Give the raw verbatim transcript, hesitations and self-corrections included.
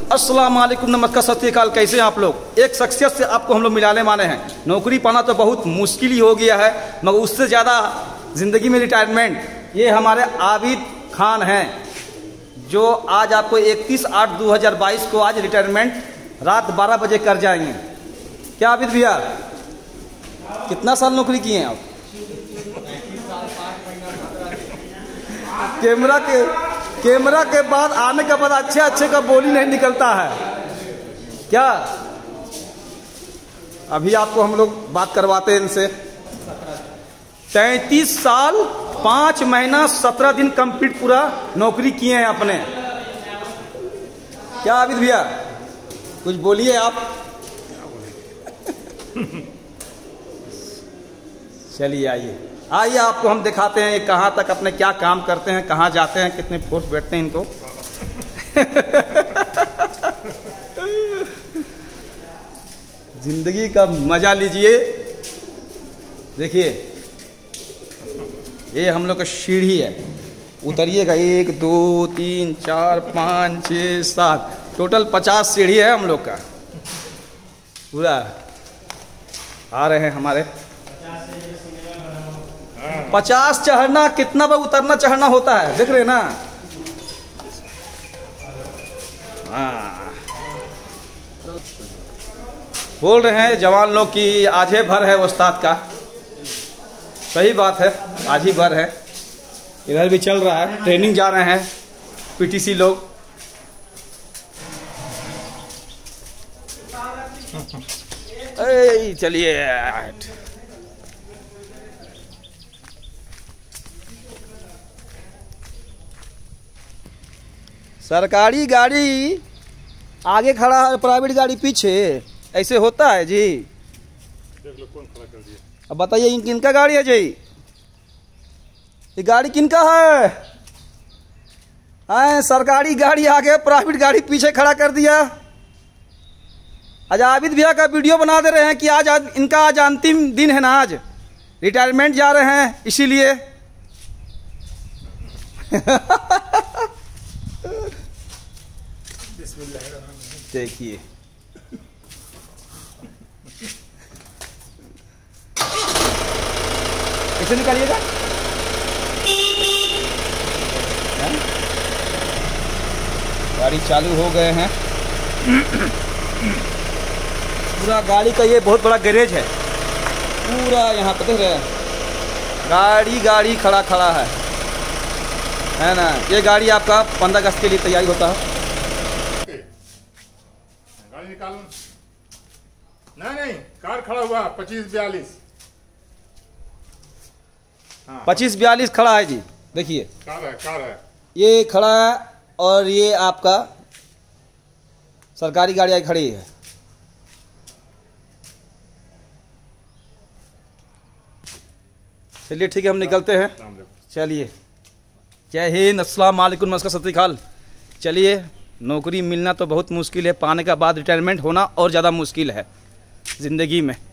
अस्सलाम वालेकुम, नमस्कार, सत श्री अकाल। कैसे हैं आप लोग? एक शख्सियत से आपको हम लोग मिलाने माने हैं। नौकरी पाना तो बहुत मुश्किल ही हो गया है, मगर उससे ज़्यादा ज़िंदगी में रिटायरमेंट। ये हमारे आबिद खान हैं, जो आज आपको इकतीस आठ दो हज़ार बाईस को आज रिटायरमेंट रात बारह बजे कर जाएंगे। क्या आबिद भैया, कितना साल नौकरी किए हैं आप? कैमरा के कैमरा के बाद आने के बाद अच्छे अच्छे का बोली नहीं निकलता है क्या? अभी आपको हम लोग बात करवाते हैं इनसे। तैंतीस साल पाँच महीना सत्रह दिन कंप्लीट पूरा नौकरी किए हैं अपने। क्या आबिद भैया, कुछ बोलिए आप। चलिए आइए आइए आपको हम दिखाते हैं कहाँ तक अपने क्या काम करते हैं, कहाँ जाते हैं, कितने फोर्स बैठते हैं इनको। जिंदगी का मजा लीजिए। देखिए, ये हम लोग का सीढ़ी है, उतरिएगा। एक दो तीन चार पाँच छः सात, टोटल पचास सीढ़ी है हम लोग का पूरा। आ रहे हैं हमारे पचास चढ़ना, कितना बार उतरना चढ़ना होता है, देख रहे हैं ना। हाँ, बोल रहे हैं जवान लोग कि आज ही भर है उस्ताद का। सही बात है, आज ही भर है। इधर भी चल रहा है, ट्रेनिंग जा रहे हैं पीटीसी लोग। ए चलिए, सरकारी गाड़ी आगे खड़ा है, प्राइवेट गाड़ी पीछे, ऐसे होता है जी? देख लो कौन खड़ा कर दिया। अब बताइए, किनका गाड़ी है जी? ये गाड़ी किनका है? आए, सरकारी गाड़ी आगे, प्राइवेट गाड़ी पीछे खड़ा कर दिया। आज आबिद भैया का वीडियो बना दे रहे हैं कि आज, आज इनका आज अंतिम दिन है ना, आज रिटायरमेंट जा रहे हैं, इसीलिए। देखिए, कैसे निकालिएगा? गाड़ी चालू हो गए हैं। पूरा गाड़ी का ये बहुत बड़ा गैरेज है, पूरा यहाँ पे देख रहे हैं, गाड़ी गाड़ी खड़ा खड़ा है है ना। ये गाड़ी आपका पंद्रह अगस्त के लिए तैयारी होता है। गाड़ी निकाल। नहीं नहीं, कार खड़ा हुआ पच्चीस बयालीस। हाँ, पच्चीस बयालीस खड़ा है जी। देखिए, कार है कार है ये खड़ा है, और ये आपका सरकारी गाड़ी आई खड़ी है। चलिए ठीक है, हम निकलते हैं। चलिए, जय हिंद, अस्सलाम वालेकुम, नमस्कार, सत श्री अकाल। चलिए, नौकरी मिलना तो बहुत मुश्किल है, पाने के बाद रिटायरमेंट होना और ज़्यादा मुश्किल है ज़िंदगी में।